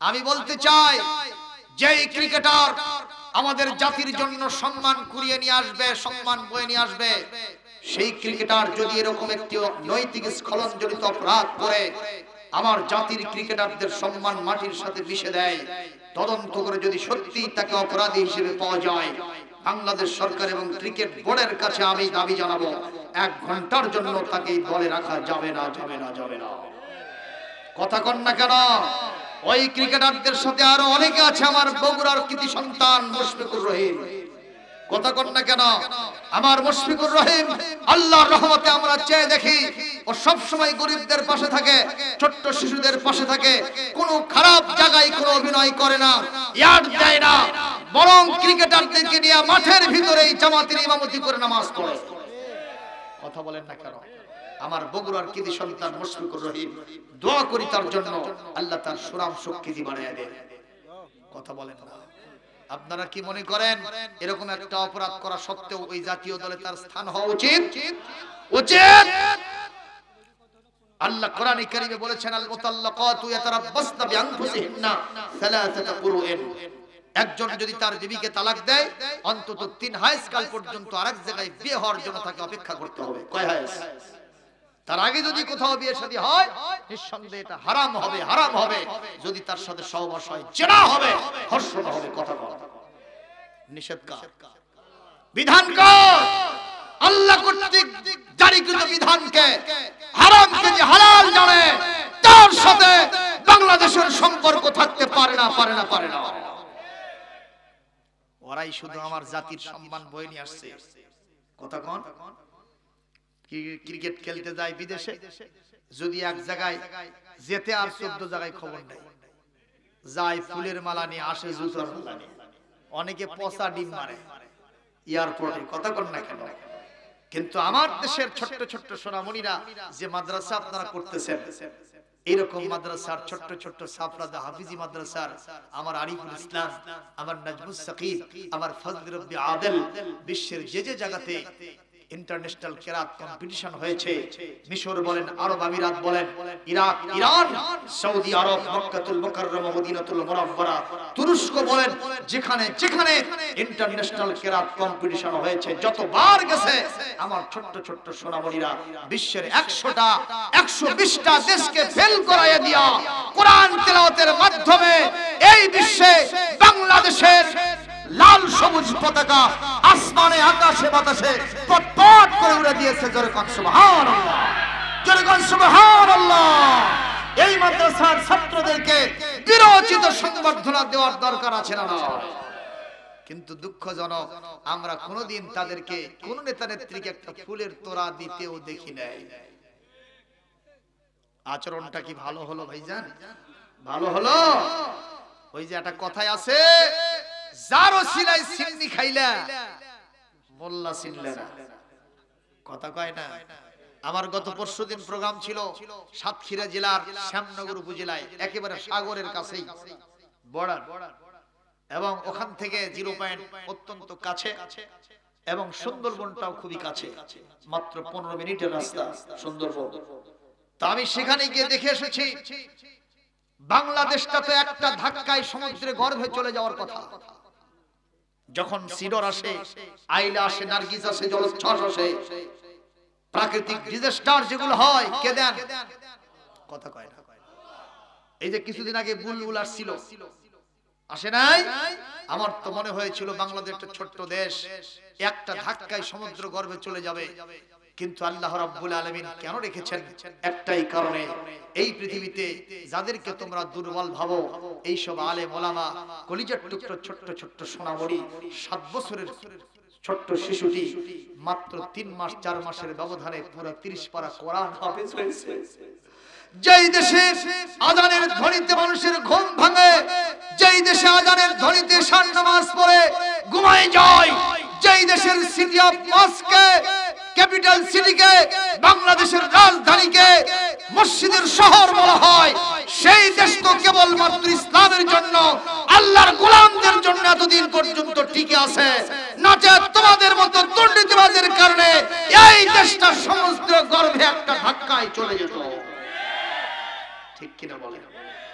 আমি বলতে চাই, যেই ক্রিকেটার আমাদের জাতির জন্য সম্মান কুড়িয়ে নিয়ে আসবে, সম্মান বয়ে নিয়ে আসবে, সেই ক্রিকেটার যদি এরকম একটি নৈতিক স্খলনজনিত অপরাধ করে আমার জাতির ক্রিকেটারদের সম্মান মাটির সাথে মিশে দেয়, তদন্ত করে যদি সত্যি তাকে অপরাধী হিসেবে পাওয়া যায়, বাংলাদেশ সরকার এবং ক্রিকেট বোর্ডের কাছে আমি দাবি জানাবো, 1 ঘন্টার জন্য তাকে দলে রাখা যাবে না, যাবে না, যাবে না। কথা কন না কেন? ওই ক্রিকেটারদের সাথে আরো অনেকে আছে, আমার বগুড়ার কৃতি সন্তান মুশফিকুর রহিম। কথা কন না কেন? আমার মুশফিকুর রহিম, আল্লাহর রহমতে আমরা চেয়ে দেখি, ও সব সময় গরিবদের পাশে থাকে, ছোট্ট শিশুদের পাশে থাকে, কোনো খারাপ জায়গায় কোনো অভিনয় করে না, ইয়াদ দেয় না, বরং ক্রিকেটারদেরকে নিয়ে মাঠের ভিতরেই জামাতের ইমামতি করে নামাজ পড়ে। কথা বলেন না কেন? আমার বগুড়ার কৃতি সন্তান মুশফিকুর রহিম, দোয়া করি তার জন্য, আল্লাহ তার সুনাম সুখ্যাতি বাড়াইয়া দেন। কথা বলেন না? আপনারা কি মনে করেন এরকম একটা অপরাধ করা সত্ত্বেও ওই জাতীয় দলে তার স্থান হওয়া উচিত? উচিত। আল্লাহ কোরআনে কারীমে বলেছেন, আল মুতাল্লাকাতু ইয়াতারাব্বাসনা বিআনফুসিহিন্না সালাসাতা কুরুইন। একজন যদি তার বিবিকে তালাক দেয়, অন্তত 3 হায়াজকাল পর্যন্ত আরেক জায়গায় বিয়ে হওয়ার জন্য তাকে অপেক্ষা করতে হবে। কয় হায়াজ? তার আগে যদি কোথাও বিয়ে শাদী হয়, নিঃসন্দেহে এটা হারাম হবে, হারাম হবে। যদি তার সাথে সহবাস হয়, জিনা হবে, ধর্ষণ হবে। কথা বল, নিষেধ কার? বিধান কার? আল্লাহ কর্তৃক জারিকৃত বিধানকে, হারামকে যে হালাল জানে, তার সাথে বাংলাদেশের সম্পর্ক থাকতে পারে না, পারে না, পারে না। ওরাই শুধু আমার জাতির সম্মান বয়ে নিয়ে আসছে। কথা কন? ক্রিকেট খেলতে যায় বিদেশে, যদি এক জায়গায় যেতে আর 14 জায়গায় খবর নেই, যায় ফুলের মালা নিয়ে, আসে জুতার মালা নিয়ে, অনেকে পচা ডিম মারে এয়ারপোর্টে। কথা কন না কেন? কিন্তু আমার দেশের ছোট্ট ছোট্ট সোনামণিরা যে মাদ্রাসা আপনারা করতেছেন, এরকম মাদ্রাসার ছোট্ট ছোট্ট সাফরাদা হাফিজি মাদ্রাসার আমার আরিফুল ইসলাম, আমার নাজমুস সাকিব, আমার ফজল রব্বি আদেল, বিশ্বের যে যে জায়গাতে ইন্টারন্যাশনাল কেরাত কম্পিটিশন হয়েছে, মিশর বলেন, আরব আমিরাত বলেন, ইরাক, ইরান, সৌদি আরব, মক্কাতুল মুকাররমা, মদিনাতুল মুনাওয়ারা, তুরস্ক বলেন, যেখানে যেখানে ইন্টারন্যাশনাল কেরাত কম্পিটিশন হয়েছে, যতবার গেছে আমার ছোট্ট ছোট্ট সোনামণিরা বিশ্বের 100টা 120টা দেশকে ফেল করাইয়া দিয়া কোরআন তেলাওয়াতের মাধ্যমে এই বিশ্বে বাংলাদেশের লাল সবুজ পতাকা আসমানে, আকাশে, বাতাসে পটপট করে উড়ে দিয়েছে। জোরে কোন সুবহানাল্লাহ, জোরে কোন সুবহানাল্লাহ। এই মাদ্রাসার ছাত্রদেরকে বিরোচিত সংবর্ধনা দেওয়ার দরকার আছে না? কিন্তু দুঃখজনক, আমরা কোনোদিন তাদেরকে কোন নেতা নেত্রীকে একটা ফুলের তোড়া দিতেও দেখি নাই। আচরণটা কি ভালো হলো ভাইজান? ভালো হলো? ওই যে একটা কথাই আছে, যারো সিলাই সিন্নি খাইলা মোল্লা চিনলে না। কথা কয় না? আমার গত পরশুদিন প্রোগ্রাম ছিল সাতক্ষীরা জেলার শ্যামনগর উপজেলায়, একেবারে সাগরের কাছেই বর্ডার, এবং ওখান থেকে 0 পয়েন্ট অত্যন্ত কাছে, এবং সুন্দরবনটাও খুবই কাছে, মাত্র 15 মিনিটের রাস্তা সুন্দরবন। তা আমি সেখানে গিয়ে দেখে এসেছি, বাংলাদেশটা তো একটা ধাক্কায় সমুদ্রে গর্ভে চলে যাওয়ার কথা। যখন সিডর আসে, আইলা আসে, নার্গিস আসে, জলোচ্ছ্বাস আসে, প্রাকৃতিক ডিজাস্টার যেগুলো হয়, কে দেন? কথা কয় না? এই যে কিছুদিন আগে বুলবুল আসছিল, আসে নাই? আমার তো মনে হয়েছিল বাংলাদেশ একটা ছোট্ট দেশ, একটা ধাক্কায় সমুদ্র গর্ভে চলে যাবে। কিন্তু আল্লাহ রাব্বুল আলামিন কেন রেখেছেন? একটাই কারণে, এই পৃথিবীতে যাদেরকে তোমরা দুর্বল ভাবো, এই সব আলেম ওলামা, কলিজার টুকরো ছোট্ট ছোট্ট সোনামণি, 7 বছরের ছোট্ট শিশুটি মাত্র 3 মাস 4 মাসের ব্যবধানে পুরো 30 পারা কোরআন হাফেজ হয়েছে। যেই দেশে আযানের ধ্বনিতে মানুষের ঘুম ভাঙে, যেই দেশে আযানের ধ্বনিতে শান নামাজ পড়ে ঘুমায় যায়, যেই দেশের সিটি অফ মস্কে, ক্যাপিটাল সিটিকে, বাংলাদেশের রাজধানীকে মসজিদের শহর বলা হয়, সেই দেশ তো কেবলমাত্র ইসলামের জন্য, আল্লাহর গোলামদের জন্য এতদিন পর্যন্ত টিকে আছে। নাচে তোমাদের মতো দুর্নীতিবাজের কারণে এই দেশটা সমুদ্র গর্ভে একটা ধাক্কায় চলে যেত। ঠিক কিনা বলেন?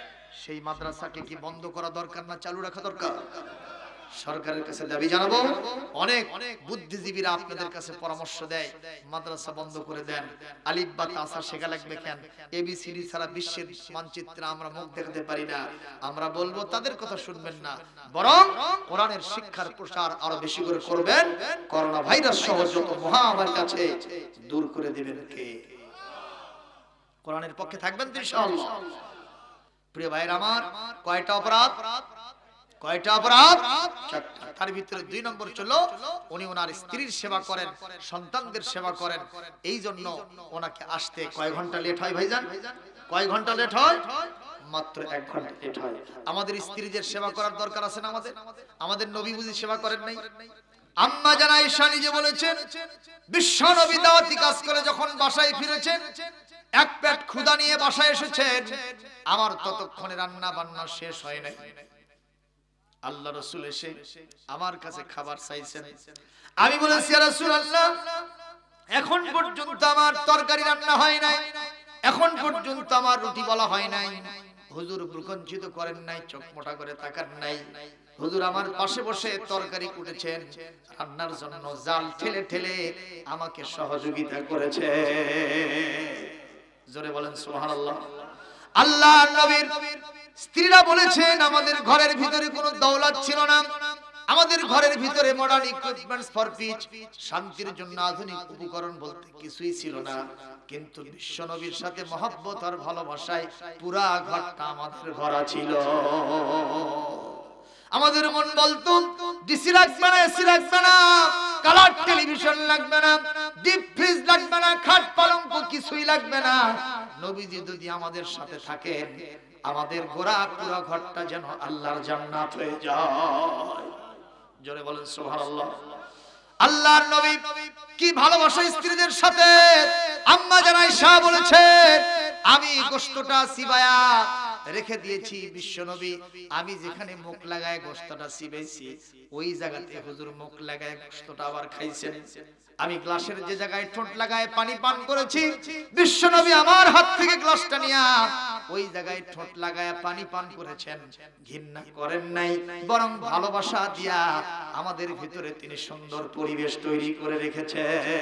সেই মাদ্রাসাকে কি বন্ধ করা দরকার না চালু রাখা দরকার? সরকারের কাছে দাবি জানাবো। অনেক বুদ্ধিজীবীরা আপনাদের কাছে পরামর্শ দেয় মাদ্রাসা বন্ধ করে দেন, আলিফ বা তাসা শেখা লাগবে কেন, এবিসিডি ছাড়া বিশ্বের মানচিত্রে আমরা মুখ দেখাতে পারি না। আমরা বলবো তাদের কথা শুনবেন না, বরং কোরআনের শিক্ষার প্রসার আরো বেশি করে করবেন। করোনা ভাইরাস সহ যত মহামারী আছে দূর করে দিবেন কে? কোরআনের পক্ষে থাকবেন তো ইনশাআল্লাহ। প্রিয় ভাইরা আমার, কয়টা অপরাধ? কয়টা অপরাধ? চারটা। তার ভিতরে 2 নম্বর ছিল উনি ওনার স্ত্রীর সেবা করেন, সন্তানদের সেবা করেন। এই জন্য ওনাকে আসতে কয় ঘন্টা লেট হয় ভাইজান? কয় ঘন্টা লেট হয়? মাত্র 1 ঘন্টা লেট হয়। আমাদের স্ত্রীদের সেবা করার দরকার আছে না আমাদের? আমাদের নবী বুঝি সেবা করেন নাই? আম্মা জান আয়েশা নিজে বলেছেন, বিশ্ব নবী দাওয়াতি কাজ করে যখন বাসায় ফিরেছেন, এক পেট ক্ষুধা নিয়ে বাসায় এসেছেন, আমার ততক্ষণে রান্না বান্না শেষ হয় নাই। আল্লাহ রাসূল এসে আমার কাছে খাবার চাইছেন। আমি বলেছি, ইয়া রাসূলুল্লাহ, এখন পর্যন্ত আমার তরকারি রান্না হয় নাই, এখন পর্যন্ত আমার রুটি বলা হয় নাই। হুজুর প্রকঞ্চিত করেন নাই, চোখ মোটা করে তাকান নাই। হুজুর আমার পাশে বসে তরকারি কুটেছেন, রান্নার জন্য জাল ঠেলে ঠেলে আমাকে সহযোগিতা করেছে। জোরে বলেন সুবহানাল্লাহ। আল্লাহর নবীর স্ত্রীরা বলেছেন, আমাদের ঘরের ভিতরে কোনো দৌলত ছিল না, আমাদের ঘরের ভিতরে মডার্ন ইকুইপমেন্টস ফর পিস, শান্তির জন্য আধুনিক উপকরণ বলতে কিছুই ছিল না, কিন্তু বিশ্ব নবীর সাথে মহব্বত আর ভালোবাসায় পুরা ঘরটা আমাদের ভরা ছিল। আমাদের মন বলতো ডিসি লাগবে না, এসি লাগবে না, কালার টেলিভিশন লাগবে না, ডিপ ফ্রিজ লাগবে না, খাট পালঙ্ক কিছুই লাগবে না। নবীজি যদি আমাদের সাথে থাকেন, আমাদের গোরা পুরো ঘরটা যেন আল্লাহর জান্নাত হয়ে যায়। জোরে বলেন সুবহানাল্লাহ। আল্লাহর নবী কি ভালোবাসা স্ত্রীদের সাথে। আম্মা জান আয়েশা বলেছেন, আমি গোশতটা সিবায়া রেখে দিয়েছি বিশ্ব নবী, আমি যেখানে মুখ লাগায় গোশতটা সিবেছি ওই জায়গাতে হুজুর মুখ লাগায় গোশতটা আবার খাইছেন। আমি গ্লাসের যে জায়গায় ঠোঁট লাগায় পানি পান করেছি, বিশ্ব নবী আমার হাত থেকে গ্লাসটা নিয়ে ওই জায়গায় ঠোঁট লাগায় পানি পান করেছেন। ঘৃণা করেন নাই, বরং ভালোবাসা দিয়া আমাদের ভিতরে তিনি সুন্দর পরিবেশ তৈরি করে রেখেছে।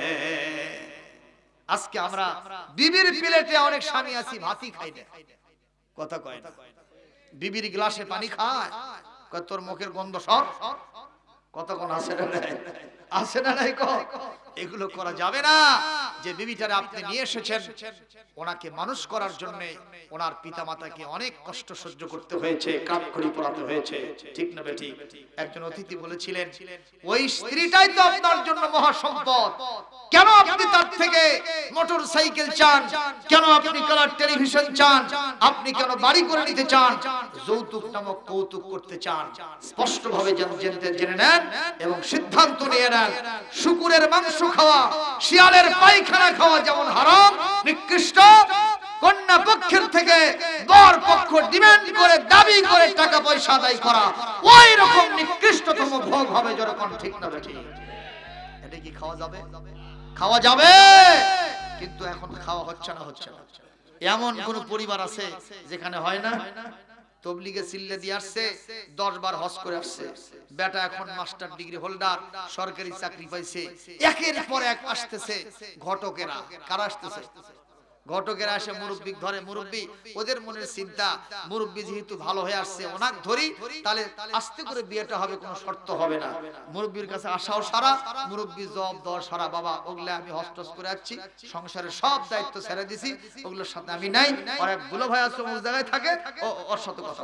আজকে আমরা বিবির প্লেটে অনেক স্বামী আছি, ভাতই খাই না, কথা কয় না। বিবির গ্লাসে পানি খায়, কয় তোর মুখের গন্ধ সর, কত কোন আছে না নাই? আছে না নাই? এগুলো করা যাবে না। যে বিবিটারে আপনি নিয়ে এসেছেন, ওনাকে মানুষ করার জন্য ওনার পিতামাতাকে অনেক কষ্ট সহ্য করতে হয়েছে, কাঠখড়ি পোড়াতে হয়েছে, ঠিক না বেঠিক? একজন অতিথি বলেছিলেন, ওই স্ত্রীটাই তো আপনার জন্য মহা সম্পদ, কেন আপনি তার থেকে মোটর সাইকেল চান, কেন আপনি কালার টেলিভিশন চান, আপনি কেন বাড়ি করে নিতে চান, যৌতুক নামক কৌতুক করতে চান? স্পষ্ট ভাবে জেনে নেন এবং সিদ্ধান্ত নিয়ে নেন, শুকুরের মাংস খাওয়া, শিয়ালের পায়খানা খাওয়া যেমন হারাম নিকৃষ্ট, কন্যা পক্ষের থেকে বর পক্ষ ডিমান্ড করে দাবি করে টাকা পয়সা আদায় করা ওই রকম নিকৃষ্টতম ভোগ হবে। যেরকম ঠিক না বেঠিক? এটা কি খাওয়া যাবে? খাওয়া যাবে, কিন্তু এখন খাওয়া হচ্ছে না। এমন কোন পরিবার আছে যেখানে হয় না? তবলিগে সিল্লে দিয়ে আসছে, 10 বার হজ করে আসছে, বেটা এখন মাস্টার ডিগ্রি হোল্ডার, সরকারি চাকরি পাইছে, একের পর এক আসতেছে ঘটকেরা। কারা আসতেছে? ঘটকেরা আসে মুরব্বি ধরে, মুরব্বি ওদের মনের চিন্তা, মুরব্বি যেহেতু ভালো হয়ে আসছে ওনাক ধরি, তাহলে আস্তে করে বিয়েটা হবে, কোনো শর্ত হবে না। মুরব্বির কাছে আসাও সারা, মুরব্বি জব দেওয়া সারা, বাবা ওগুলা আমি হস্টস করে আসছি, সংসারের সব দায়িত্ব ছেড়ে দিছি, ওগুলোর সাথে আমি নাই। আর এক দুলো ভাই আছে ওই জায়গায় থাকে, ওর সাথে কথা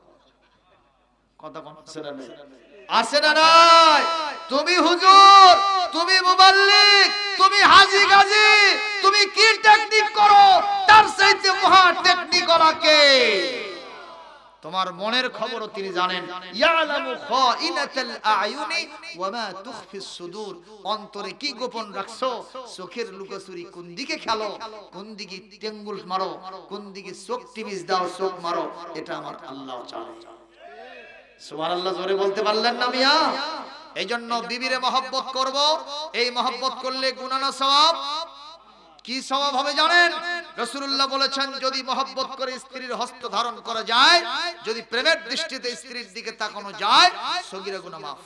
আছে না নাই? তুমি হুজুর, তুমি মুবাল্লিগ, তুমি হাজী গাজী, তুমি কি টেকনিক করো, তার চাইতে মহা টেকনিক ওলাকে। তোমার মনের খবরও তিনি জানেন। ইয়ালামু খাইনাতাল আয়ুনি ওয়া মা তুখফিস সুদূর, অন্তরে কি গোপন রাখছো, চোখের লুকোচুরি কোন দিকে খেলো, কোন দিকে টেঙ্গুল মারো, কোন দিকে চোখ টিভিস দাও, চোখ মারো, এটা আমার আল্লাহ জানে। সুবহানাল্লাহ। জোরে বলতে পারলেন না মিয়া? এইজন্য বিবিরে মহব্বত করব, এই মহব্বত করলে গুনাহ না সওয়াব? কি সওয়াব হবে জানেন? রাসূলুল্লাহ বলেছেন যদি মহব্বত করে স্ত্রীর হস্ত ধারণ করা যায়, যদি প্রেমের দৃষ্টিতে স্ত্রীর দিকে তাকানো যায়, সগীরা গুনাহ মাফ।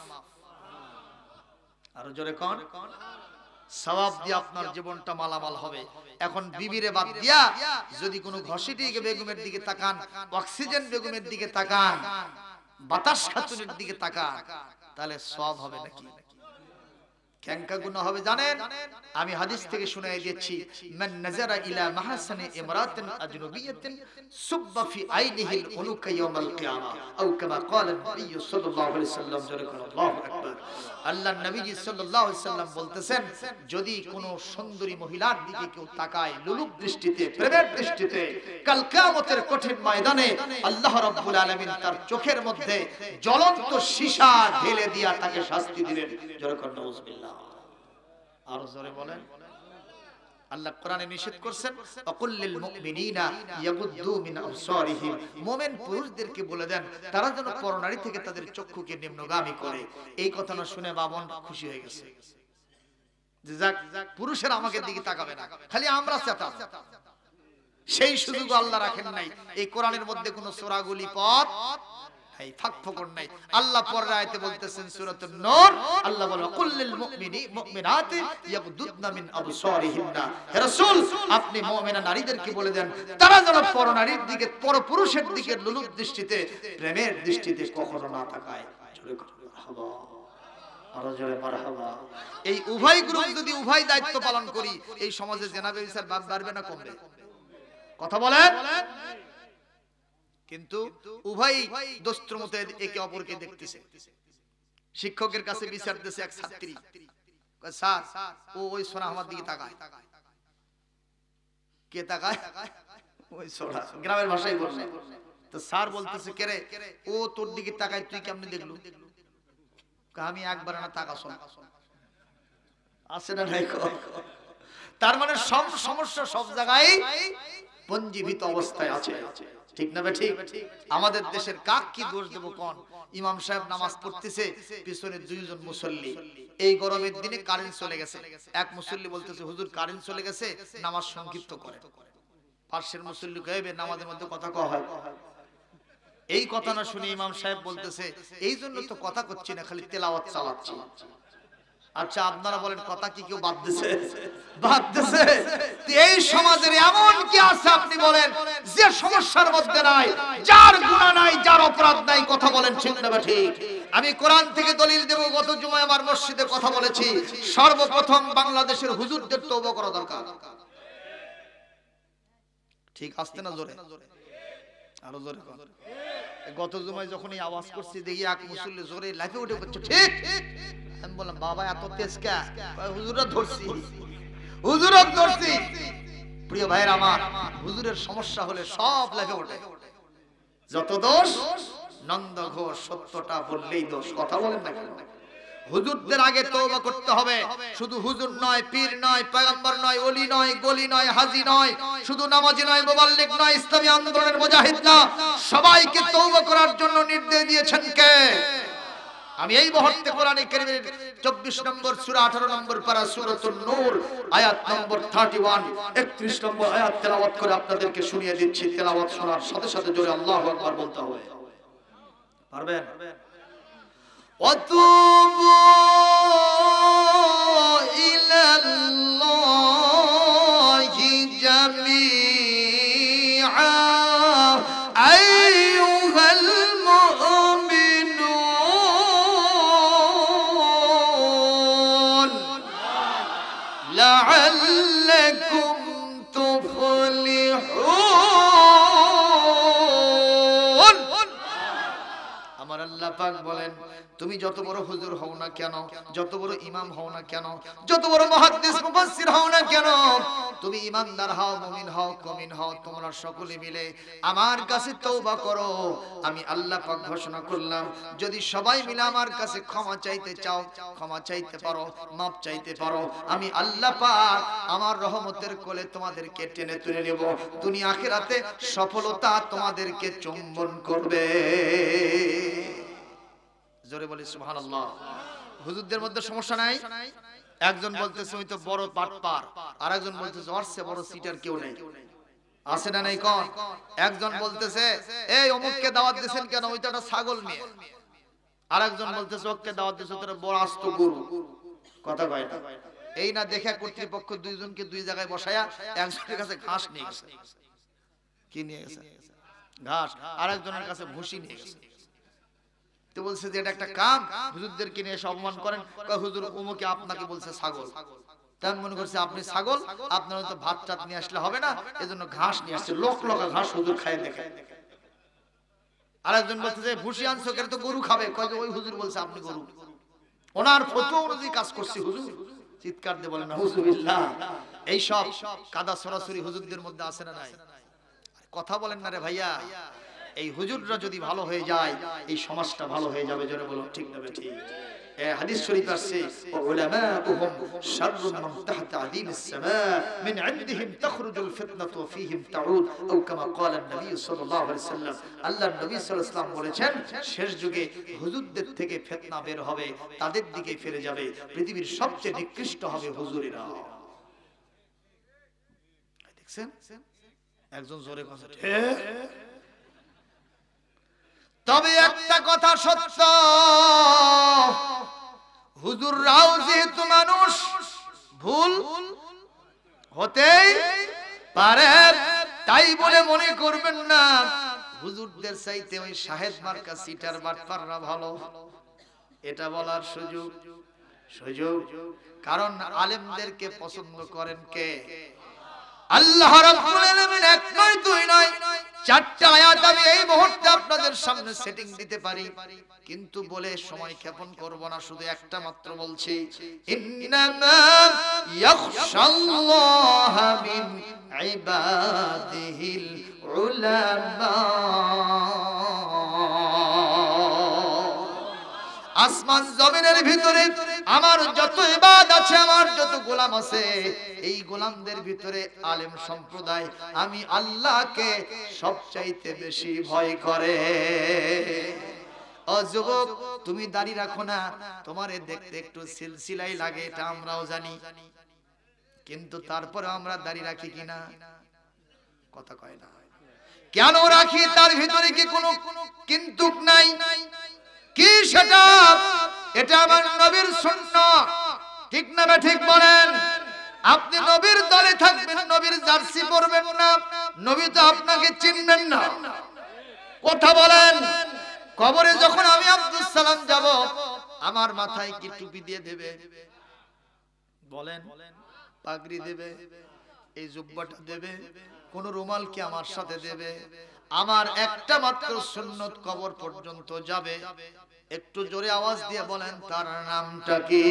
আর জোরে কোন সওয়াব দিয়ে আপনার জীবনটা মালামাল হবে। এখন বিবিরে বাদ দিয়া যদি কোনো ঘষিটি বেগমের দিকে তাকান, অক্সিজেন বেগমের দিকে তাকান, বাতাস খাতুনের দিকে তাকান, তাহলে সওয়াব হবে নাকি? কেনকা গুনাহ হবে জানেন? আমি হাদিস থেকে শুনাই দিচ্ছি, মান নাজারা ইলা মাহসানি ইমরাতিন আজনবিয়াতিন সুব্বা ফি আইনিহিল উনুকা ইয়াউমাল কিয়ামা আও কামা ক্বালা নবী সাল্লাল্লাহু আলাইহি ওয়াসাল্লাম। আল্লাহু আকবার। আল্লাহর নবী সাল্লাল্লাহু আলাইহি ওয়াসাল্লাম বলতেছেন, যদি কোনো সুন্দরী মহিলার দিকে কেউ তাকায় লুলুপ দৃষ্টিতে, প্রেমের দৃষ্টিতে, কাল কিয়ামতের কঠিন ময়দানে আল্লাহ রাব্বুল আলামিন তার চোখের মধ্যে জ্বলন্ত সীসা ঢেলে দিয়া তাকে শাস্তি দিবেন। জোরে কোন নাউযুবিল্লাহ। আর জোরে বলেন। আল্লাহ কোরআনে নিষেধ করেছেন, আকুল্লিল মুমিনিনা ইয়াগুদ্দু মিন আবসারিহিম, মুমিন পুরুষদেরকে বলে দেন তারা যেন পরনারী থেকে তাদের চক্ষুকে নিম্নগামী করে। এই কথাটা শুনে বাবন খুশি হয়ে গেছে, যে যাক পুরুষেরা আমাকে দিকে তাকাবে না, খালি আমরা চেতাম। সেই সুযোগ আল্লাহ রাখেন নাই। এই কোরআনের মধ্যে কোনো সূরাগুলি পথ এই ফাঁকফোকর নাই। আল্লাহ পরের আয়াতে বলতেছেন সূরাতুন নূর, আল্লাহ বলে কুল্লিল মুমিনাতি ইয়াগুদ্দুনা মিন আবসারিহিন্না। হে রাসূল, আপনি মুমিনা নারীদেরকে বলে দেন তারা যেন পরনারীর দিকে, পরপুরুষের দিকে লুলুপ দৃষ্টিতে, প্রেমের দৃষ্টিতে কখনো না তাকায়। জোরে মারহাবা, আরো জোরে মারহাবা। এই উভয় গ্রুপ যদি উভয় দায়িত্ব পালন করি, এই সমাজে জেনা ব্যভিচার বাড়বে না কমবে? কথা বলেন। কিন্তু উভয় দোস্ত্র মতে একে অপরকে দেখতেছে। শিক্ষকের কাছে বিচার দিতেছে এক ছাত্রী, স্যার ও ওই সোনা আমার দিকে তাকায়। কে তাকায়? ওই সোনা, গ্রামের ভাষায় বলছে। তো স্যার বলতেছে, কে রে? ও তোর দিকে তাকায়, তুই কেমনে দেখলু? আমি একবার না তাকাস আছে না নাই? তার মানে সব সমস্যা সব জায়গায় পঞ্জীভূত অবস্থায় আছে, ঠিক না? ঠিক। আমাদের দেশের কাক কি দোষ দেব কোন? ইমাম সাহেব নামাজ পড়তেছে, পিছনে দুইজন মুসল্লি। এই গরমের দিনে কারেন্ট চলে গেছে। এক মুসল্লি বলতেছে, হুজুর কারেন্ট চলে গেছে, নামাজ সংক্ষিপ্ত করে। পাশের মুসল্লি কইবে নামাজের মধ্যে কথা কওয়া হয়। এই কথা না শুনে ইমাম সাহেব বলতেছে, এই জন্য তো কথা করছি না, খালি তেলাওয়াত চালাচ্ছি। আচ্ছা আপনারা বলেন, কথা কি কেউ বাদ দিছে? বাদ দিছে। এই সমাজের এমন কি আছে আপনি বলেন যে সমস্যার মধ্যে নাই, যার গুনাহ নাই, যার অপরাধ নাই? কথা বলেন ঠিক না ঠিক? আমি কোরআন থেকে দলিল দেব। গত জুমায় আমার মসজিদে কথা বলেছি, সর্বপ্রথম বাংলাদেশের হুজুরদের তওবা করা দরকার। ঠিক আসছে না? জোরে আরো জোরে কর। গত জুমায় যখন এই আওয়াজ করছি, দেখি এক মুসল্লি জোরে লাফে উঠে বলছে, ঠিক। আমি বললাম, বাবা এত তেজ কে? হুজুরা ধরছি, হুজুরা ধরছি। প্রিয় ভাইয়ের আমার, হুজুরের সমস্যা হলে সব লাফে ওঠে। যত দোষ নন্দ ঘোষ, সত্যটা বললেই দোষ। কথা বলেন না কেন? হুজুরদের আগে তওবা করতে হবে। শুধু হুজুর নয়, পীর নয়, পয়গম্বর নয়, ওলি নয়, গলি নয়, হাজী নয়, শুধু নামাজি নয়, মুবাল্লিগ নয়, ইসলামী আন্দোলনের মুজাহিদ না, সবাইকে তওবা করার জন্য নির্দেশ দিয়েছেন কে? আমি এই মুহূর্তে কোরআনে কারীমের 24 নম্বর সূরা 18 নম্বর পারা সূরাতুন নূর আয়াত নম্বর 31 31 নম্বর আয়াত তেলাওয়াত করে আপনাদেরকে শুনিয়ে দিচ্ছি। তেলাওয়াত শোনার সাথে সাথে জোরে আল্লাহু আকবার বলতে হবে। পারবেন? ওয়াতুবু ইলাল্লাহি জামিআ আইয়ুহাল মুমিনুন লাআল্লাকুম তুফলিহুন। আমার আল্লাহ পাক বলেন, তুমি যত বড় হুজুর হও না কেন, যত বড় ইমাম হও না কেন, যত বড় মুহাদ্দিস মুফাসসির হও না কেন, তুমি ইমানদার হও, মুমিন হও, মুমিন হও, তোমরা সকলে মিলে আমার কাছে তওবা করো। আমি আল্লাহ পাক ঘোষণা করলাম, যদি সবাই মিলে আমার কাছে ক্ষমা চাইতে চাও, ক্ষমা চাইতে পারো, মাপ চাইতে পারো, আমি আল্লাহ পাক আমার রহমতের কোলে তোমাদেরকে টেনে তুলে নেব। দুনিয়া আখিরাতে সফলতা তোমাদেরকে চুম্বন করবে। জোরে বলি সুবহানাল্লাহ। হুজুরদের মধ্যে সমস্যা নাই। একজন বলতেছে ওই তো বড় বাটপার, আর একজন বলতেছে ওর চেয়ে বড় সিটার কেউ নেই। আছে না নাই কোন? একজন বলতেছে এই অমুককে দাওয়াত দিয়েছেন কেন, ওইটা একটা ছাগল নিয়ে। আরেকজন বলতেছে ওকে দাওয়াত দিয়েছে তোর বড় আস্ত গরু। কথা কয় না? এই না দেখে কর্তৃপক্ষ দুইজনকে দুই জায়গায় বসায়া একজনের কাছে ঘাস নিয়ে গেছে। কি নিয়ে গেছে? ঘাস। আরেকজনের কাছে ভুসি নিয়ে গেছে। তো বলছে যে এটা একটা কাম, হুজুরদেরকে নিয়ে সম্মান করেন। কয় হুজুর অমুকে আপনাকে বলছে ছাগল। তাই মনে করছে আপনি ছাগল, আপনার তো ভাত টাত নিয়ে আসলে হবে না, এজন্য ঘাস নিয়ে আসছে। লোক লগা ঘাস হুজুর খায় দেখে। আরেকজন বলছে যে ভুসি আনছো কেন, তো গরু খাবে। কয় যে ওই হুজুর বলছে আপনি গরু। ওনার ফতোয়া অনুযায়ী কাজ করছি হুজুর। চিৎকার দিয়ে বলেন নাউজুবিল্লাহ। এই সব কাদা সরাসরি হুজুরদের মধ্যে আছে না নাই? কথা বলেন না রে ভাইয়া। এই হুজুররা যদি ভালো হয়ে যায় এই সমাজটা ভালো হয়ে যাবে। জোরে বলো ঠিক না ঠিক? হাদিস শরীফ আছে উলামাউহুম শাররুম মান তাহতা আদিমিস সামা মিন ইনদিহিম তাখরুজুল ফিতনাতু ওয়া ফীহিম তাউদ আও কামা ক্বালা নবী সাল্লাল্লাহু আলাইহি ওয়াসাল্লাম। আল্লাহর নবী সাল্লাল্লাহু আলাইহি ওয়াসাল্লাম বলেছেন শেষ যুগে হুজুরদের থেকে ফিতনা বের হবে, তাদের দিকে ফিরে যাবে। পৃথিবীর সবচেয়ে নিকৃষ্ট হবে হুজুরেরা। দেখছেন? একজন জোরে কথা ঠিক। তবে একটা কথা সত্য, হুজুররাও যেহেতু মানুষ, ভুল হতেই পারে। তাই বলে মনে করবেন না হুজুরদের চাইতে ওই শাহেদ মার্কা সিটার বাটপাররা ভালো। এটা বলার সুযোগ। কারণ আলেমদেরকে পছন্দ করেন কে? আল্লাহ রাব্বুল আলামিন। এক নয় দুই নয়, চারটা আয়াত আমি এই মুহূর্তে আপনাদের সামনে সেটিং দিতে পারি, কিন্তু বলে সময় ক্ষেপণ করব না। শুধু একটা মাত্র বলছি, ইন্নামা ইয়াখশাল্লাহা মিন ইবাদিহিল উলামা। আসমান জমিনের ভিতরে আমার যত ইবাদত আছে, আমার যত গোলাম আছে, এই গোলামদের ভিতরে আলেম সম্প্রদায় আমি আল্লাহকে সবচাইতে বেশি ভয় করে। ও যুবক, তুমি দাড়ি রাখো না, তোমারে দেখতে একটু সিলসিলাই লাগে, এটা আমরাও জানি, কিন্তু তারপরে আমরা দাড়ি রাখি কিনা? কথা কয় না। কেন রাখি? তার ভিতরে কি কোনো কিন্তু নাই? কি সেটা? এটা আমার নবীর সুন্নাত। ঠিক না ঠিক বলেন? আপনি নবীর দলে থাকবেন, নবীর জার্সি পরবেন না, নবী তো আপনাকে চিনবেন না। কথা বলেন। কবরে যখন আমি আব্দুল সালাম যাব, আমার মাথায় কি টুপি দিয়ে দেবে? বলেন। পাগড়ি দেবে? এই জুব্বাটা দেবে? কোন রুমাল কি আমার সাথে দেবে? আমার একটা মাত্র সুন্নত কবর পর্যন্ত যাবে। একটু জোরে আওয়াজ দিয়ে বলেন তার নামটা কি?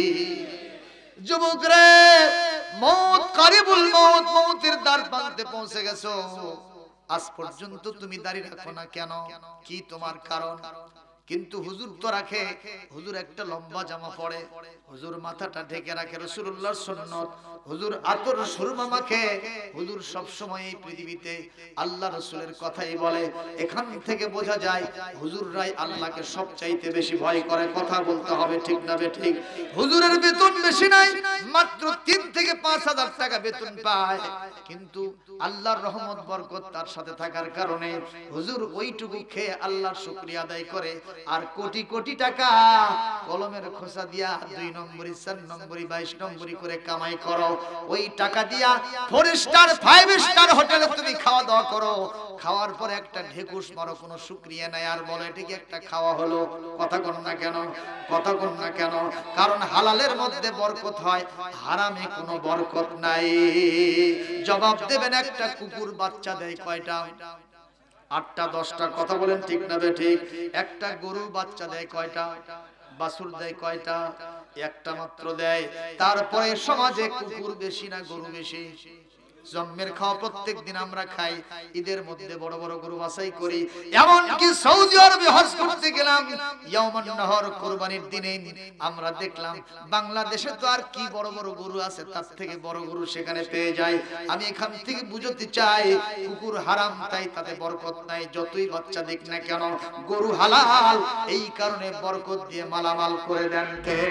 যুবক রে, মওত কারিবুল মওত, মওতের দ্বার প্রান্তে পৌঁছে গেছো, আজ পর্যন্ত তুমি দাড়ি রাখো না কেন? কি তোমার কারণ? কিন্তু হুজুর তো রাখে। হুজুর একটা লম্বা জামা পরে, হুজুর মাথাটা ঢেকে রাখে, রাসূলুল্লাহর সুন্নাত। হুজুর আতর সুরমা মাখে, হুজুর সব সময় এই পৃথিবীতে আল্লাহ রাসূলের কথাই বলে। এখান থেকে বোঝা যায় হুজুররাই আল্লাহকে সবচাইতে বেশি ভয় করে। কথা বলতে হবে ঠিক না ঠিক? হুজুরের বেতন বেশি নাই, মাত্র 3 থেকে 5,000 টাকা বেতন পায়, কিন্তু আল্লাহর রহমত বরকত তার সাথে থাকার কারণে হুজুর ওইটুকু খেয়ে আল্লাহর শুকরিয়া আদায় করে। আর কোটি কোটি টাকা কলমের খোসা দিয়া 2 নম্বরি 4 নম্বরি 22 নম্বরি করে কামাই করো। ওই টাকা দিয়া 4 স্টার 5 স্টার হোটেলে তুমি খাওয়া দাওয়া করো। খাওয়ার পর একটা ঢেকুস মারো, কোনো শুকরিয়া নাই, আর বলে এটা কি একটা খাওয়া হলো? কথা কোন না কেন? কথা কোন না কেন? কারণ হালালের মধ্যে বরকত হয়, হারামে কোনো বরকত নাই। জবাব দেবেন, একটা কুকুর বাচ্চা দেয় কয়টা? 8টা 10টা। কথা বলেন ঠিক না ঠিক? একটা গরু বাচ্চা দেয় কয়টা? বাছুর দেয় কয়টা? একটা মাত্র দেয়। তারপরে সমাজে কুকুর বেশি না গরু বেশি? জন্মের খাওয়া প্রত্যেক দিন আমরা খাই, ঈদের মধ্যে বড় বড় গরু বাছাই করি। এমন কি সৌদি আরবে হজ করতে গেলাম, ইয়াউমুন নাহর কুরবানির দিনে আমরা দেখলাম বাংলাদেশে তো আর কি বড় বড় গরু আছে, তার থেকে বড় গরু সেখানে পেয়ে যায়। আমি এখান থেকে বুঝতে চাই কুকুর হারাম, তাই তাতে বরকত নাই। যতই বাচ্চা দেখ না কেন, গরু হালাল, এই কারণে বরকত দিয়ে মালামাল করে দেন কে?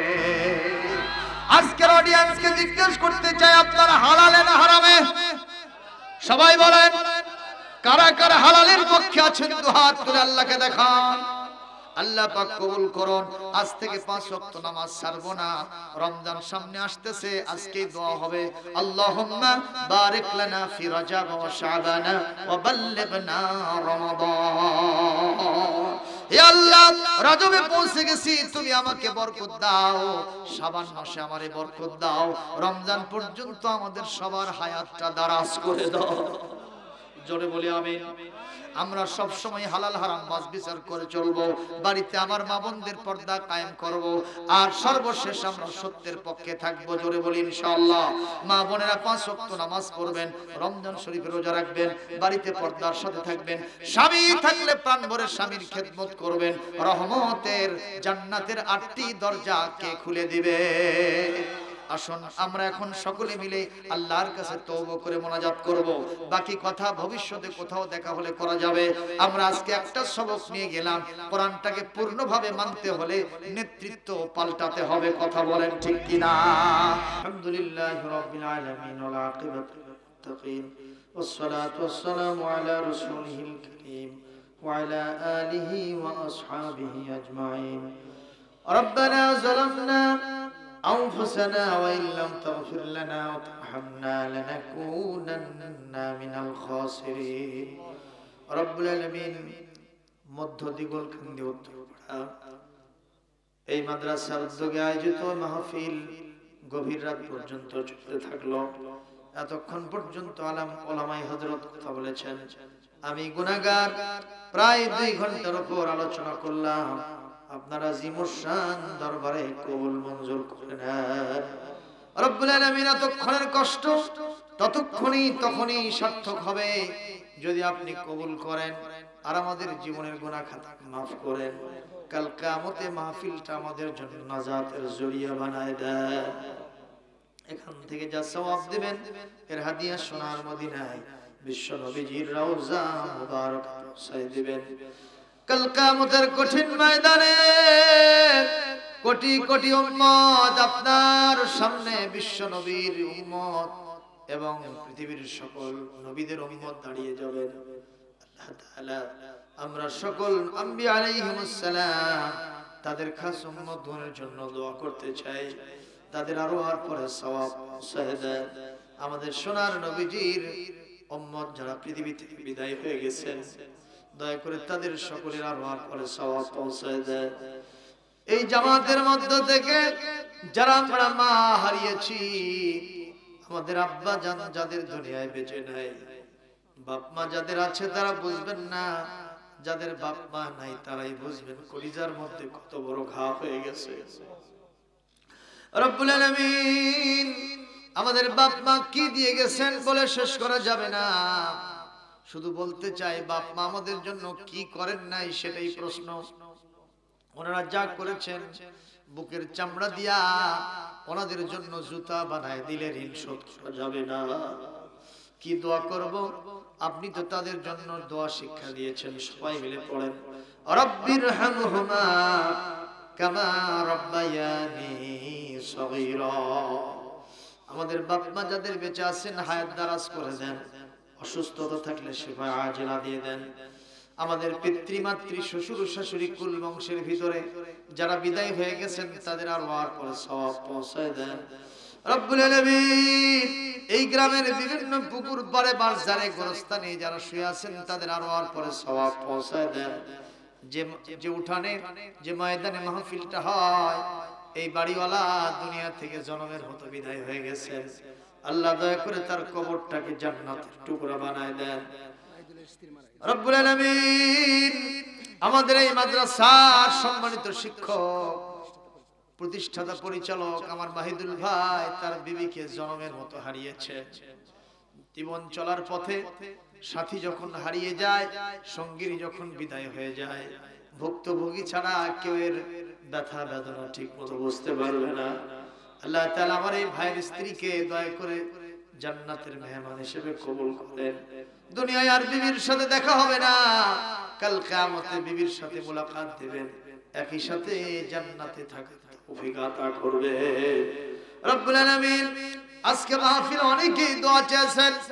আজকের অডিয়েন্সকে জিজ্ঞেস করতে চাই, আপনারা হালালে না হারামে? সবাই বলেন কারা কারা হালালের পক্ষে আছেন দুহাত তুলে আল্লাহকে দেখান। আল্লাহ পাক কবুল করুন। আজ থেকে 5 ওয়াক্ত নামাজ ছাড়বো না। রমজান সামনে আসতেছে, আজকে দোয়া হবে আল্লাহুম্মা বারিক লানা ফি রাজাব ওয়া শাবান ওয়া বাল্লিগনা রমাদান। হে আল্লাহ, রজবে পৌঁছে গেছি, তুমি আমাকে বরকত দাও। শাবান মাসে আমারে বরকত দাও। রমজান পর্যন্ত আমাদের সবার হায়াতটা দারাজ করে দাও। জোরে বলি আমিন। আমরা সব সময় হালাল হারাম মাছ বিচার করে চলবো। বাড়িতে আমার মা বোনদের পর্দা কায়েম করব। আর সর্বশেষ আমরা সত্যের পক্ষে থাকবো। জোরে বলি ইনশাআল্লাহ। মা বোনেরা 5 ওয়াক্ত নামাজ পড়বেন, রমজান শরীফে রোজা রাখবেন, বাড়িতে পর্দার সাথে থাকবেন। স্বামী থাকলে প্রাণ ভরে স্বামীর খেদমত করবেন। রহমতের জান্নাতের 8টি দরজা কে খুলে দিবে? আসুন আমরা এখন সকলে মিলে আল্লাহর কাছে তওবা করে মোনাজাত করব। বাকি কথা ভবিষ্যতে কোথাও দেখা হলে করা যাবে। আমরা আজকে একটা সবক নিয়ে গেলাম, কোরআনটাকে পূর্ণভাবে মানতে হলে নেতৃত্ব পাল্টাতে হবে। কথা বলেন ঠিক কিনা? আলহামদুলিল্লাহি রাব্বিল আলামিন ওয়াল আকিবাতু লিল মুত্তাকিন ওয়াসসালাতু ওয়াসসালামু আলা রাসূলিহিল কারীম ওয়া আলা আলিহি ওয়া আসহাবিহি আজমাইন। রব্বানা যালামনা أنفسنا وإن لم تغفر لنا وترحمنا لنكونن من الخاسرين رب العالمين। মধ্য দিগল কান্দি উত্তরপাড়া এই মাদ্রাসার উদ্যোগে আয়োজিত মাহফিল গভীর রাত পর্যন্ত চলতে থাকলো। এতক্ষণ পর্যন্ত ওলামায়ে হযরত কথা বলেছেন। আমি গুনাহগার, প্রায় 2 ঘন্টার উপর আলোচনা করলাম। আপনারা জিমুশান দরবারে কবুল মঞ্জুর করে নেন। রব্বুল আলামিন এতক্ষণের কষ্ট তখনই সার্থক হবে যদি আপনি কবুল করেন আর আমাদের জীবনের গুনাহ খাতা মাফ করেন। কাল কিয়ামতে মাহফিলটা আমাদের জন্য নাজাতের জরিয়া বানায় দেন। এখান থেকে যা সওয়াব দিবেন এর হাদিয়া সোনার মদিনায় বিশ্ব নবীজির রওজা মুবারক পৌঁছায় দিবেন। কাল কিয়ামতের কঠিন ময়দানে কোটি কোটি উম্মত আপনার সামনে বিশ্ব নবীর উম্মত এবং পৃথিবীর সকল নবীদের উম্মত দাঁড়িয়ে যাবেন। আল্লাহ তাআলা আমরা সকল আম্বিয়া আলাইহিমুস সালাম তাদের খাস উম্মতদের জন্য দোয়া করতে চাই। তাদের আরোহার পরে সওয়াব পৌঁছায় দেন। আমাদের সোনার নবীজির উম্মত যারা পৃথিবী থেকে বিদায় হয়ে গেছেন, দয়া করে তাদের সকলের আরোহার পরে সওয়াব পৌঁছায় দেন। এই জামাতের মধ্য থেকে যারা আমরা মা হারিয়েছি, আমাদের আব্বা জান যাদের দুনিয়ায় বেঁচে নাই, বাপ মা যাদের আছে তারা বুঝবেন না, যাদের বাপ মা নাই তারাই বুঝবেন কলিজার মধ্যে কত বড় ঘা হয়ে গেছে। রব্বুল আলামিন আমাদের বাপ মা কি দিয়ে গেছেন বলে শেষ করা যাবে না। শুধু বলতে চাই বাপ মা আমাদের জন্য কি করেন নাই সেটাই প্রশ্ন। ওনারা যা করেছেন বুকের চামড়া দিয়া ওনাদের জন্য জুতা বানায় দিলে ঋণ শোধ করা যাবে না। কি দোয়া করব? আপনি তো তাদের জন্য দোয়া শিক্ষা দিয়েছেন। সবাই মিলে পড়েন, রব্বিরহামহুমা কামা রাব্বায়ানি সগীরা। আমাদের বাপ মা যাদের বেঁচে আছেন হায়াত দারাজ করে দেন। অসুস্থতা থাকলে শিফা আজেলা দিয়ে দেন। আমাদের পিতৃমাতৃ শ্বশুর শাশুড়ি কুল বংশের ভিতরে যারা বিদায় হয়ে গেছেন তাদের আরওয়ার পরে সওয়াব পৌঁছায় দেন। রব্বুল আলামিন এই গ্রামের বিভিন্ন পুকুর পাড়ে বাজারে গোরস্থানে যারা শুয়ে আছেন তাদের আরওয়ার পরে সওয়াব পৌঁছায় দেন। যে উঠানে যে ময়দানে মাহফিলটা হয় এই বাড়িওয়ালা দুনিয়া থেকে জনমের মতো বিদায় হয়ে গেছেন। আল্লাহ দয়া করে তার কবরটাকে জান্নাতের টুকরা বানায় দেন। রব্বুল আলামিন আমাদের এই মাদ্রাসার সম্মানিত শিক্ষক প্রতিষ্ঠাতা পরিচালক আমার মাহিদুল ভাই তার বিবিকে জনমের মতো হারিয়েছে। জীবন চলার পথে সাথী যখন হারিয়ে যায়, সঙ্গীর যখন বিদায় হয়ে যায়, ভুক্তভোগী ছাড়া কেউ এর ব্যথা বেদনা ঠিক মতো বুঝতে পারবে না। আল্লাহ তাআলা আমার এই ভাইয়ের স্ত্রীকে দয়া করে জান্নাতের মেহমান হিসেবে কবুল করেন। দুনিয়ায় আর বিবির সাথে দেখা হবে না, কাল কিয়ামতে বিবির সাথে মুলাকাত দিবেন, একই সাথে জান্নাতে থাকার তৌফিক আতা করবে। রব্বুল আলামিন আজকে মাহফিল অনেকেই দোয়া চেয়েছেন,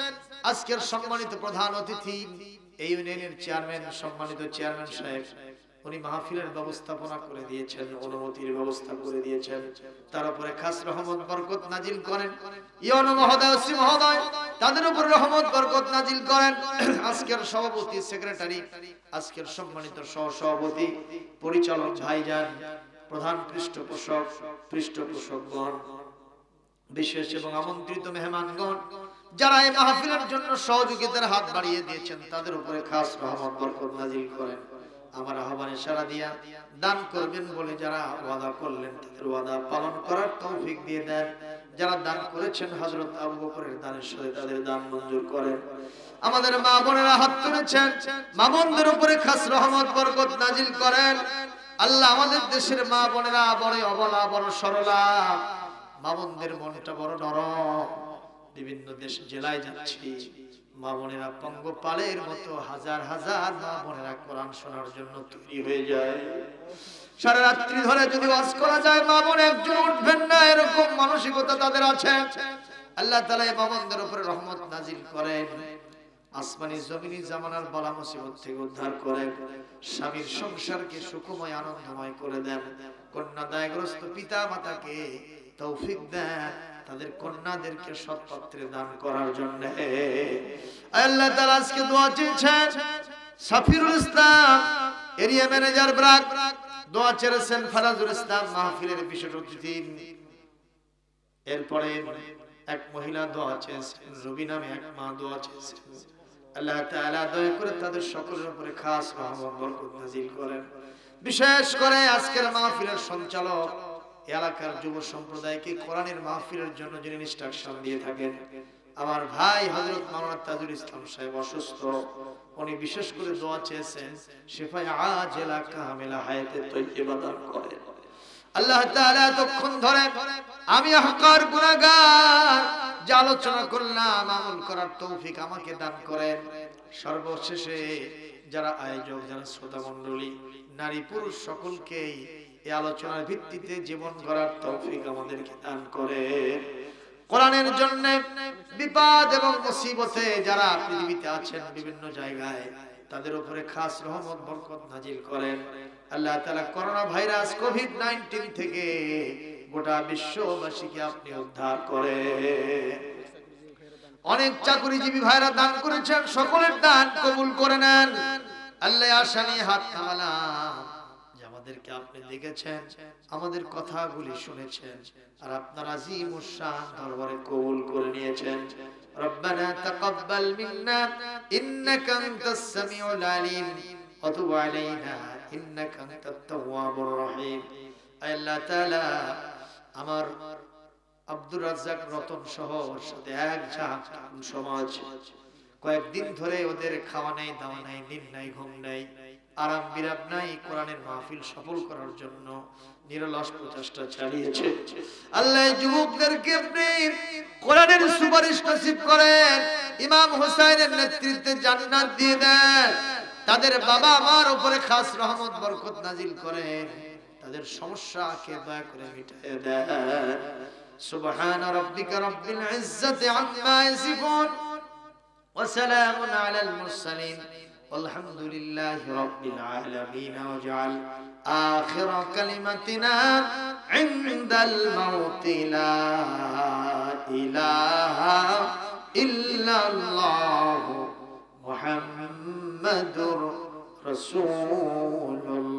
আজকের সম্মানিত প্রধান অতিথি এই ইউনিয়নের চেয়ারম্যান, সম্মানিত চেয়ারম্যান সাহেব, উনি মাহফিলের ব্যবস্থাপনা করে দিয়েছেন, অনুমতির ব্যবস্থা করে দিয়েছেন। তার উপরে খাস রহমত বরকত নাজিল করেন। ইউনো মহোদয়, শ্রী মহোদয়, তাদের উপর রহমত বরকত নাজিল করেন। আজকের সভাপতি, সেক্রেটারি, আজকের সম্মানিত সহসভাপতি, পরিচালক ভাইজান, প্রধান পৃষ্ঠপোষকগণ, বিশেষ এবং আমন্ত্রিত মেহমানগণ, যারা এই মাহফিলের জন্য সহযোগিতার হাত বাড়িয়ে দিয়েছেন, তাদের উপরে খাস রহমত বরকত নাজিল করেন। আমার আহ্বানে সাড়া দিয়া দান করবেন বলে যারা ওয়াদা করলেন, তাদের ওয়াদা পালন করার তৌফিক দিয়ে দেন। যারা দান করেছেন হযরত আবু বকরের দানের সাথে তাদের দান মঞ্জুর করেন। আমাদের মা বোনেরা হাত তুলেছেন, মা বোনদের উপরে খাস রহমত বরকত নাজিল করেন। আল্লাহ, আমাদের দেশের মা বোনেরা বড় অবলা, বড় সরলা, মা বোনদের মনটা বড় নরম। বিভিন্ন দেশ জেলায় যাচ্ছি, মা বোনেরা পঙ্গপালের মতো হাজার হাজার মা বোনেরা কোরআন শোনার জন্য তৈরি হয়ে যায়। সারা রাত্রি ধরে যদি ওয়াজ করা যায়, মা বোন একজন উঠবেন না, এরকম মানসিকতা তাদের আছে। আল্লাহ তাআলা এই মা বোনদের উপরে রহমত নাজিল করেন, আসমানি জমিনি জামানার বালা মুসিবত থেকে উদ্ধার করেন, স্বামীর সংসারকে সুখময় আনন্দময় করে দেন, কন্যা দায়গ্রস্ত পিতা মাতাকে তৌফিক দেন তাদের কন্যাদেরকে সৎ পাত্রে দান করার জন্য। আল্লাহ তাআলা আজকে দোয়া চেয়েছেন, সাফিরুল ইসলাম এরিয়া ম্যানেজার ব্রাক দোয়া চেয়েছেন, ফারাজুল ইসলাম মাহফিলের বিশেষ অতিথি, এরপরে এক মহিলা দোয়া চেয়েছেন, রবি নামে এক মা দোয়া চেয়েছেন। আল্লাহ তাআলা দয়া করে তাদের সকলের উপরে খাস রহমত বরকত নাজিল করেন। বিশেষ করে আজকের মাহফিলের সঞ্চালক, এলাকার যুব সম্প্রদায়কে কোরআনের মাহফিলের জন্য যিনি ইনস্ট্রাকশন দিয়ে থাকেন, আমার ভাই হযরত মাওলানা তাজুল ইসলাম সাহেব অসুস্থ, উনি বিশেষ করে দোয়া চেয়েছেন শিফায়ে আজেলা কামিলা হায়াতে তয়্যিবা দান করেন। আল্লাহ তাআলা এতক্ষণ ধরে আমি হকার গুনাহগার যে আলোচনা করলাম, আমল করার তৌফিক আমাকে দান করেন। সর্বশেষে যারা আয়োজক, যারা শ্রোতা মণ্ডলী, নারী পুরুষ সকলকেই এই আলোচনার ভিত্তিতে জীবন গড়ার তৌফিক আমাদেরকে দান করে। কোরআনের জন্য বিপদ এবং মুসিবতে যারা পৃথিবীতে আছেন বিভিন্ন জায়গায়, তাদের উপরে খাস রহমত বরকত নাজিল করেন। আল্লাহ তাআলা করোনা ভাইরাস কোভিড-19 থেকে গোটা বিশ্ববাসীকে আপনি উদ্ধার করেন। অনেক চাকরিজীবী ভাইরা দান করেছেন, সকলের দান কবুল করে নেন। আল্লাহ আশানি হাত নামালাম, আমাদেরকে আপনি দেখেছেন, আমাদের কথাগুলি শুনেছেন, আর আপনার আজিম শান দরবারে কবুল করে নিয়েছেন। রব্বানা তাকাব্বাল মিন্না ইন্নাকা আনতাস সামিউল আলিম ওয়া তুব আলাইনা ইন্নাকা আনতাত তাওয়াবুর রহিম। আল্লাহ তাআলা আমার আব্দুর রাজ্জাক রতন সহ ওর সাথে এক ঝাঁক সমাজ কয়েকদিন ধরে ওদের খাওয়া নাই, দাওয়া নাই, দিন নাই, ঘুম নাই, আরাম বিরাম নাই, কোরআনের মাহফিল সফল করার জন্য নিরলস প্রচেষ্টা চালিয়েছে। আল্লাহ যুবকদেরকে আপনি কোরআনের সুপারিশ নসিব করেন, ইমাম হুসাইনের নেতৃত্বে জান্নাত দিয়ে দেন, তাদের বাবা মার উপরে খাস রহমত বরকত নাজিল করেন, তাদের সমস্যাকে দয়া করে মিটিয়ে দেন। সুবহান রাব্বিকা রাব্বিল ইজ্জাতি আম্মা ইয়াসিফুন ওয়া সালামুন আলাল মুরসালিন والحمد لله رب العالمين واجعل آخر كلمتنا عند الموت لا إله إلا الله محمد رسول الله.